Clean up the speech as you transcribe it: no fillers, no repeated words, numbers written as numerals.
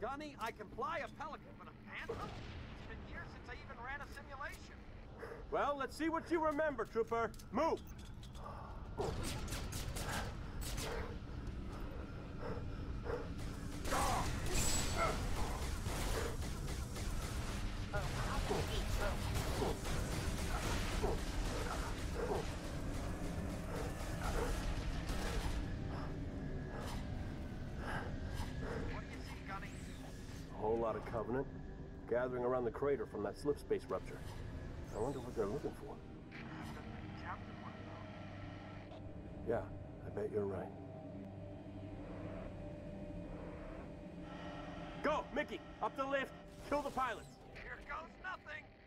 Gunny, I can fly a Pelican, but a Phantom? It's been years since I even ran a simulation. Well, let's see what you remember, Trooper. Move! What do you see, Gunny? A whole lot of Covenant gathering around the crater from that slip space rupture. I wonder what they're looking for. Captain one, though. Yeah, I bet you're right. Go, Mickey! Up the lift! Kill the pilots! Here goes nothing!